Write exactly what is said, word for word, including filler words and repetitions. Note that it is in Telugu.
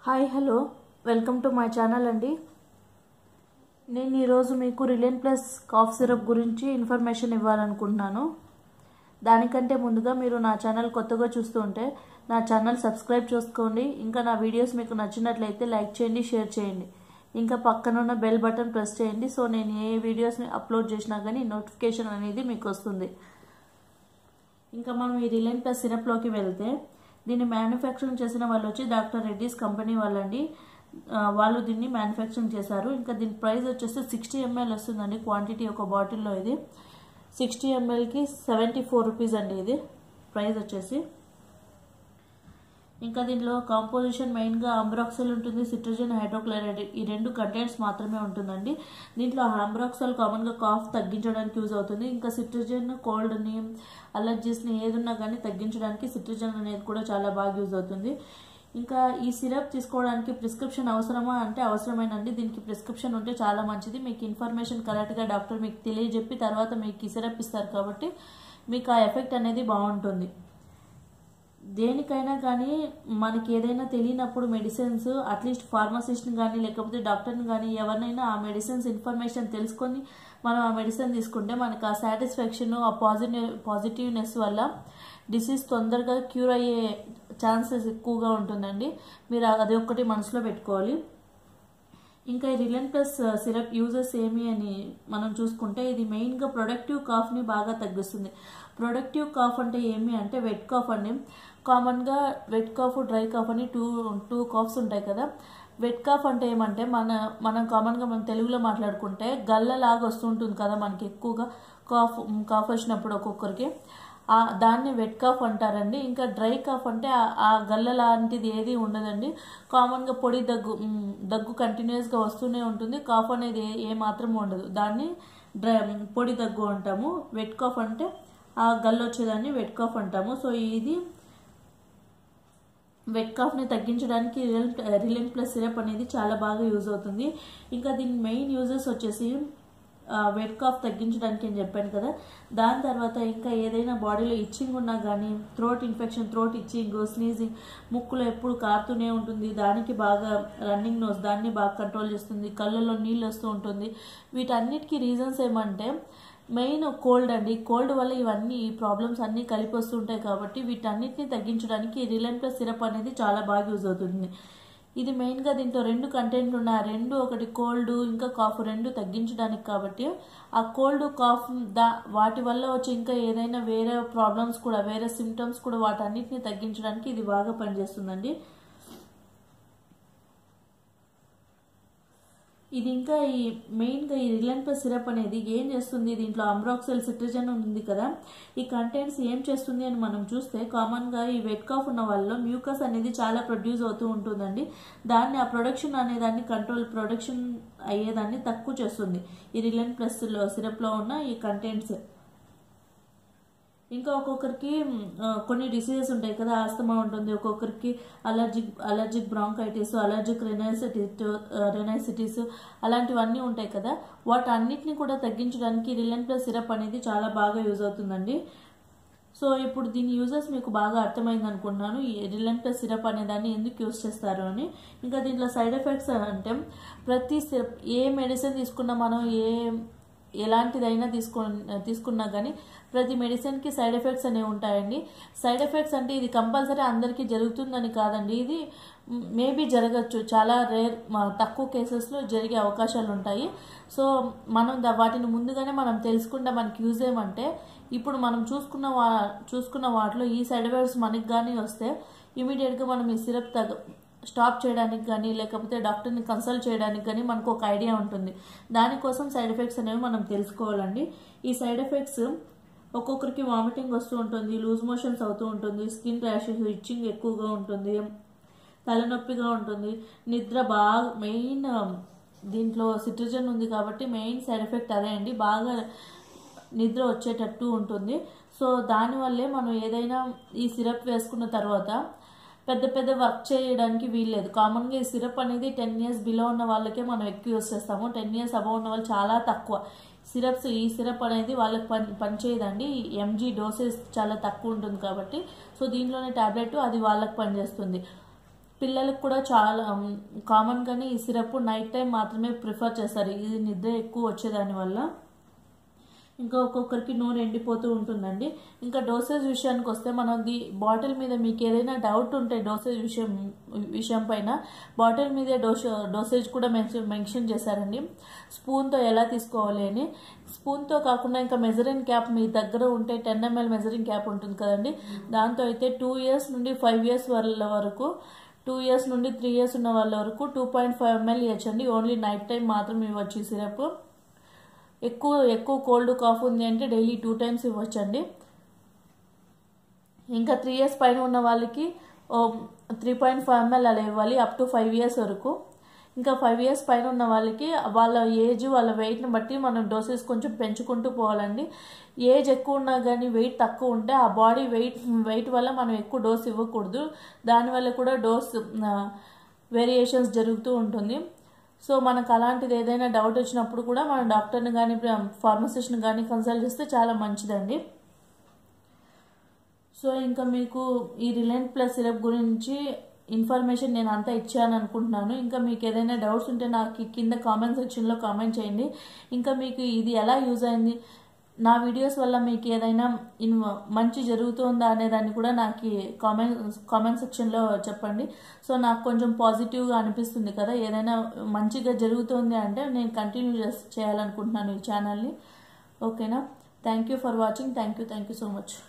Hi hello welcome to my channel అండి. నేను ఈరోజు మీకు రిలయన్ ప్లస్ కాఫ్ సిరప్ గురించి ఇన్ఫర్మేషన్ ఇవ్వాలనుకుంటున్నాను. దానికంటే ముందుగా మీరు నా ఛానల్ కొత్తగా చూస్తూ ఉంటే నా ఛానల్ సబ్స్క్రైబ్ చేసుకోండి. ఇంకా నా వీడియోస్ మీకు నచ్చినట్లయితే లైక్ చేయండి, షేర్ చేయండి. ఇంకా పక్కనున్న బెల్ బటన్ ప్రెస్ చేయండి. సో నేను ఏ వీడియోస్ని అప్లోడ్ చేసినా కానీ నోటిఫికేషన్ అనేది మీకు వస్తుంది. ఇంకా మనం ఈ రిలయన్ ప్లస్ సిరప్లోకి వెళ్తే దీన్ని మ్యానుఫ్యాక్చరింగ్ చేసిన వాళ్ళు వచ్చి డాక్టర్ రెడ్డీస్ కంపెనీ వాళ్ళండి. వాళ్ళు దీన్ని మ్యానుఫ్యాక్చరింగ్ చేశారు. ఇంకా దీని ప్రైస్ వచ్చేసి సిక్స్టీ ఎంఎల్ వస్తుందండి. క్వాంటిటీ ఒక బాటిల్లో ఇది సిక్స్టీ ఎంఎల్కి సెవెంటీ ఫోర్ రూపీస్ అండి ఇది ప్రైస్ వచ్చేసి. ఇంకా దీంట్లో కాంపోజిషన్ మెయిన్గా అంబ్రాక్సల్ ఉంటుంది, సిట్రజిన్, హైడ్రోక్లోరైడ్ ఈ రెండు కంటెంట్స్ మాత్రమే ఉంటుందండి. దీంట్లో అంబ్రాక్సల్ కామన్గా కాఫ్ తగ్గించడానికి యూజ్ అవుతుంది. ఇంకా సిట్రజిన్ కోల్డ్ని, అలర్జీస్ని ఏదున్నా కానీ తగ్గించడానికి సిట్రజిన్ అనేది కూడా చాలా బాగా యూజ్ అవుతుంది. ఇంకా ఈ సిరప్ తీసుకోవడానికి ప్రిస్క్రిప్షన్ అవసరమా అంటే అవసరమేనండి. దీనికి ప్రిస్క్రిప్షన్ ఉంటే చాలా మంచిది. మీకు ఇన్ఫర్మేషన్ కరెక్ట్గా డాక్టర్ మీకు తెలియజెప్పి తర్వాత మీకు ఈ సిరప్ ఇస్తారు కాబట్టి మీకు ఆ ఎఫెక్ట్ అనేది బాగుంటుంది. దేనికైనా కానీ మనకి ఏదైనా తెలియనప్పుడు మెడిసిన్స్ అట్లీస్ట్ ఫార్మసిస్ట్ని కానీ లేకపోతే డాక్టర్ని కానీ ఎవరినైనా ఆ మెడిసిన్స్ ఇన్ఫర్మేషన్ తెలుసుకొని మనం ఆ మెడిసిన్ తీసుకుంటే మనకు ఆ సాటిస్ఫాక్షన్, ఆ పాజిటివ్ పాజిటివ్నెస్ వల్ల డిసీజ్ తొందరగా క్యూర్ అయ్యే ఛాన్సెస్ ఎక్కువగా ఉంటుందండి. మీరు అది ఒక్కటి మనసులో పెట్టుకోవాలి. ఇంకా ఈ రిలయన్ ప్లస్ సిరప్ యూజెస్ ఏమి అని మనం చూసుకుంటే ఇది మెయిన్గా ప్రొడక్టివ్ కాఫ్ని బాగా తగ్గిస్తుంది. ప్రొడక్టివ్ కాఫ్ అంటే ఏమి అంటే వెట్ కాఫ్ అండి. కామన్గా వెట్ కాఫ్, డ్రై కాఫ్ అని టూ టూ కాఫ్స్ ఉంటాయి కదా. వెట్ కాఫ్ అంటే ఏమంటే మన మనం కామన్గా మనం తెలుగులో మాట్లాడుకుంటే గల్లలాగా వస్తుంటుంది కదా మనకి ఎక్కువగా కాఫ్ కాఫ్ వచ్చినప్పుడు ఒక్కొక్కరికి దాన్ని వెట్ కాఫ్ అంటారండి. ఇంకా డ్రై కాఫ్ అంటే ఆ గల్ల లాంటిది ఏది ఉండదండి. కామన్గా పొడి దగ్గు దగ్గు కంటిన్యూస్గా వస్తూనే ఉంటుంది. కాఫ్ అనేది ఏ మాత్రం ఉండదు. దాన్ని డ్రై పొడి దగ్గు అంటాము. వెట్ కాఫ్ అంటే ఆ గల్ల వచ్చేదాన్ని వెట్ కాఫ్ అంటాము. సో ఇది వెట్ కాఫ్ని తగ్గించడానికి రిలయన్ రిలయన్ ప్లస్ సిరప్ అనేది చాలా బాగా యూజ్ అవుతుంది. ఇంకా దీని మెయిన్ యూజెస్ వచ్చేసి వెట్ కాఫ్ తగ్గించడానికి అని చెప్పాను కదా. దాని తర్వాత ఇంకా ఏదైనా బాడీలో ఇచ్చింగ్ ఉన్నా కానీ, throat infection, throat itching, sneezing, ముక్కులో ఎప్పుడు కారుతూనే ఉంటుంది, దానికి బాగా రన్నింగ్ నోస్ దాన్ని బాగా కంట్రోల్ చేస్తుంది, కళ్ళల్లో నీళ్ళు వస్తూ ఉంటుంది. వీటన్నిటికీ రీజన్స్ ఏమంటే మెయిన్ కోల్డ్ అండి. కోల్డ్ వల్ల ఇవన్నీ ఈ ప్రాబ్లమ్స్ అన్నీ కలిపి వస్తుంటాయి కాబట్టి వీటన్నిటిని తగ్గించడానికి రిలయన్ ప్లస్ సిరప్ అనేది చాలా బాగా యూజ్ అవుతుంది. ఇది మెయిన్గా దీంట్లో రెండు కంటెంట్ ఉన్నాయి. రెండు ఒకటి కోల్డ్ ఇంకా కాఫ్ రెండు తగ్గించడానికి కాబట్టి ఆ కోల్డ్ కాఫ్ దా వాటి వల్ల వచ్చి ఇంకా ఏదైనా వేరే ప్రాబ్లమ్స్ కూడా వేరే సిమ్టమ్స్ కూడా వాటన్నిటిని తగ్గించడానికి ఇది బాగా పనిచేస్తుందండి. ఇది ఇంకా ఈ మెయిన్గా ఈ రిలయన్ ప్లస్ సిరప్ అనేది ఏం చేస్తుంది, దీంట్లో అంబ్రాక్సల్, సిట్రజిన్ ఉంది కదా, ఈ కంటెంట్స్ ఏం చేస్తుంది అని మనం చూస్తే కామన్గా ఈ వెట్ కాఫ్ ఉన్న వాళ్ళలో మ్యూకస్ అనేది చాలా ప్రొడ్యూస్ అవుతూ ఉంటుందండి. దాన్ని ఆ ప్రొడక్షన్ అనేదాన్ని కంట్రోల్ ప్రొడక్షన్ అయ్యేదాన్ని తక్కువ చేస్తుంది ఈ రిలయన్ ప్లస్ సిరప్లో ఉన్న ఈ కంటెంట్స్. ఇంకా ఒక్కొక్కరికి కొన్ని డిసీజెస్ ఉంటాయి కదా, ఆస్తమా ఉంటుంది, ఒక్కొక్కరికి allergic allergic bronchitis, allergic rhinitis rhinitis అలాంటివన్నీ ఉంటాయి కదా. వాటన్నిటిని కూడా తగ్గించడానికి రిలయన్ ప్లస్ సిరప్ అనేది చాలా బాగా యూజ్ అవుతుందండి. సో ఇప్పుడు దీని యూజెస్ మీకు బాగా అర్థమైంది అనుకుంటున్నాను. ఈ రిలయన్ ప్లస్ సిరప్ అనే దాన్ని ఎందుకు యూజ్ చేస్తారు అని. ఇంకా దీంట్లో సైడ్ ఎఫెక్ట్స్ అంటే ప్రతి సిరప్ ఏ మెడిసిన్ తీసుకున్నా మనం ఏ ఎలాంటిదైనా తీసుకు తీసుకున్నా కానీ ప్రతి మెడిసిన్కి సైడ్ ఎఫెక్ట్స్ అనేవి ఉంటాయండి. సైడ్ ఎఫెక్ట్స్ అంటే ఇది కంపల్సరీ అందరికీ జరుగుతుందని కాదండి. ఇది మేబీ జరగచ్చు, చాలా రేర్ తక్కువ కేసెస్లో జరిగే అవకాశాలు ఉంటాయి. సో మనం వాటిని ముందుగానే మనం తెలుసుకుంటే మనకి యూజ్ ఏమంటే ఇప్పుడు మనం చూసుకున్న వా చూసుకున్న వాటిలో ఈ సైడ్ ఎఫెక్ట్స్ మనకి కానీ వస్తే ఇమీడియట్గా మనం ఈ సిరప్ తగ్గ స్టాప్ చేయడానికి కానీ లేకపోతే డాక్టర్ని కన్సల్ట్ చేయడానికి కానీ మనకు ఒక ఐడియా ఉంటుంది. దానికోసం సైడ్ ఎఫెక్ట్స్ అనేవి మనం తెలుసుకోవాలండి. ఈ సైడ్ ఎఫెక్ట్స్ ఒక్కొక్కరికి వామిటింగ్ వస్తూ ఉంటుంది, లూజ్ మోషన్స్ అవుతూ ఉంటుంది, స్కిన్ ర్యాషెస్, ఇచ్చింగ్ ఎక్కువగా ఉంటుంది, తలనొప్పిగా ఉంటుంది, నిద్ర బాగా మెయిన్ దీంట్లో సిట్రజిన్ ఉంది కాబట్టి మెయిన్ సైడ్ ఎఫెక్ట్ అదే అండి, బాగా నిద్ర వచ్చేటట్టు ఉంటుంది. సో దానివల్లే మనం ఏదైనా ఈ సిరప్ వేసుకున్న తర్వాత పెద్ద పెద్ద వర్క్ చేయడానికి వీల్లేదు. కామన్గా ఈ సిరప్ అనేది టెన్ ఇయర్స్ బిలో ఉన్న వాళ్ళకే మనం ఎక్కువ యూస్ చేస్తాము. టెన్ ఇయర్స్ అబవ్ ఉన్న వాళ్ళు చాలా తక్కువ సిరప్స్. ఈ సిరప్ అనేది వాళ్ళకి పని పనిచేయదండి. ఎంజీ డోసేజ్ చాలా తక్కువ ఉంటుంది కాబట్టి సో దీంట్లోనే ట్యాబ్లెట్ అది వాళ్ళకి పనిచేస్తుంది. పిల్లలకు కూడా చాలా కామన్గానే ఈ సిరప్ నైట్ టైం మాత్రమే ప్రిఫర్ చేస్తారు, ఇది నిద్ర ఎక్కువ వచ్చేదానివల్ల. ఇంకా ఒక్కొక్కరికి నోరు ఎండిపోతూ ఉంటుందండి. ఇంకా డోసేజ్ విషయానికి వస్తే మనది బాటిల్ మీద మీకు ఏదైనా డౌట్ ఉంటే డోసేజ్ విషయం విషయం పైన బాటిల్ మీదే డోస్ డోసేజ్ కూడా మెన్షన్ మెన్షన్ చేశారండి, స్పూన్తో ఎలా తీసుకోవాలి అని. స్పూన్తో కాకుండా ఇంకా మెజరింగ్ క్యాప్ మీ దగ్గర ఉంటే టెన్ ఎంఎల్ మెజరింగ్ క్యాప్ ఉంటుంది కదండి, దాంతో అయితే టూ ఇయర్స్ నుండి ఫైవ్ ఇయర్స్ వాళ్ళ వరకు టూ ఇయర్స్ నుండి త్రీ ఇయర్స్ ఉన్న వాళ్ళ వరకు టూ పాయింట్ ఫైవ్ ఎంఎల్ ఇవ్వచ్చండి. ఓన్లీ నైట్ టైం మాత్రం ఇవ్వచ్చు ఈ సిరప్. ఎక్కువ ఎక్కువ కోల్డ్ కాఫ్ ఉంది అంటే డైలీ టూ టైమ్స్ ఇవ్వచ్చండి. ఇంకా త్రీ ఇయర్స్ పైన ఉన్న వాళ్ళకి త్రీ పాయింట్ ఫైవ్ ఎంఎల్ అలా ఇవ్వాలి అప్ టు ఫైవ్ ఇయర్స్ వరకు. ఇంకా ఫైవ్ ఇయర్స్ పైన ఉన్న వాళ్ళకి వాళ్ళ ఏజ్ వాళ్ళ వెయిట్ని బట్టి మనం డోసెస్ కొంచెం పెంచుకుంటూ పోవాలండి. ఏజ్ ఎక్కువ ఉన్నా కానీ వెయిట్ తక్కువ ఉంటే ఆ బాడీ వెయిట్ వెయిట్ వల్ల మనం ఎక్కువ డోస్ ఇవ్వకూడదు, దానివల్ల కూడా డోస్ వేరియేషన్స్ జరుగుతూ ఉంటుంది. సో మనకు అలాంటిది ఏదైనా డౌట్ వచ్చినప్పుడు కూడా మన డాక్టర్ని కానీ ఫార్మసిస్ట్ని కానీ కన్సల్ట్ చేస్తే చాలా మంచిదండి. సో ఇంకా మీకు ఈ రిలయన్స్ ప్లస్ సిరప్ గురించి ఇన్ఫర్మేషన్ నేను అంతా ఇచ్చాను అనుకుంటున్నాను. ఇంకా మీకు ఏదైనా డౌట్స్ ఉంటే నాకు కింద కామెంట్ సెక్షన్లో కామెంట్ చేయండి. ఇంకా మీకు ఇది ఎలా యూజ్ అయింది, నా వీడియోస్ వల్ల మీకు ఏదైనా మంచి జరుగుతుందా అనేదాన్ని కూడా నాకు కామెంట్ కామెంట్ సెక్షన్లో చెప్పండి. సో నాకు కొంచెం పాజిటివ్గా అనిపిస్తుంది కదా, ఏదైనా మంచిగా జరుగుతుంది అంటే నేను కంటిన్యూ చేయాలనుకుంటున్నాను ఈ ఛానల్ని. ఓకేనా, thank you for watching. Thank you thank you so much.